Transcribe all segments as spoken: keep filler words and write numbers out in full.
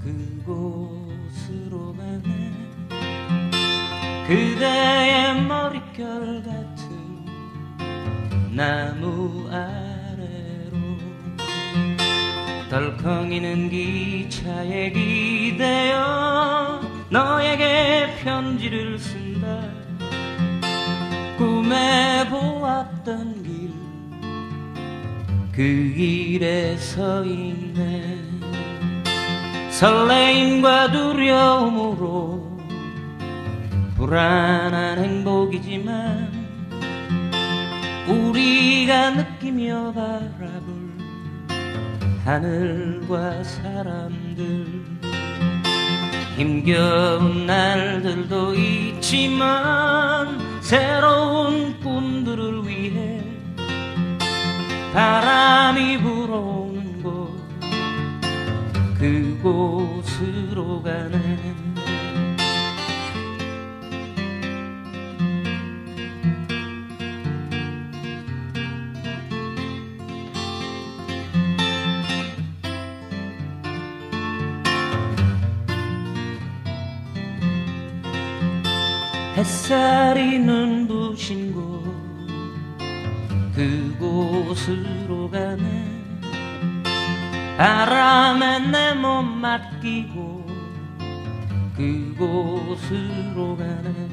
그곳으로 가네. 그대의 머릿결 같은 나무 아래로 덜컹이는 기차에 기대어 너에게 편지를 쓴다. 꿈에 보았던 길 그 길에 서 있네. 설레임과 두려움으로 불안한 행복이지만 우리가 느끼며 바라볼 하늘과 사람들, 힘겨운 날들도 있지만 새로운 꿈들을 위해 바람이 불어오는 곳 그곳으로 가네. 햇살이 눈부신 곳 그곳으로 가네. 바람에 내 몸 맡기고 그곳으로 가네.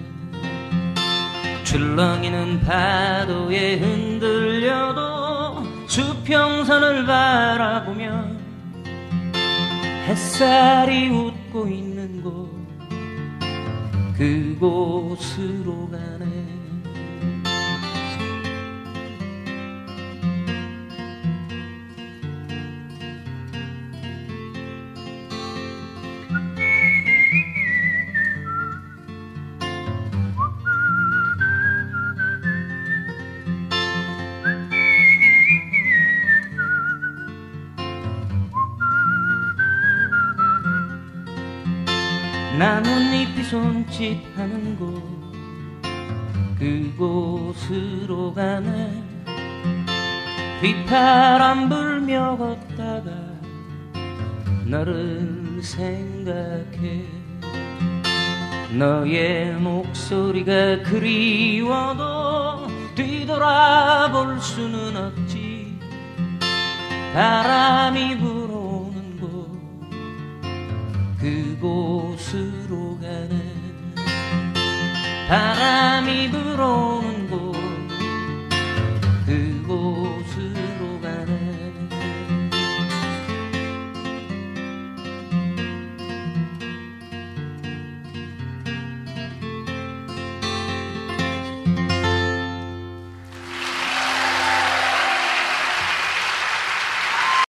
출렁이는 파도에 흔들려도 수평선을 바라보며 햇살이 웃고 있는 곳 그곳으로 가네. 나뭇잎이 손짓하는 곳 그곳으로 가네. 휘파람 불며 걷다가 너를 생각해. 너의 목소리가 그리워도 뒤돌아볼 수는 없지. 바람이 불어오는 곳 그곳으로 가네. 바람이 불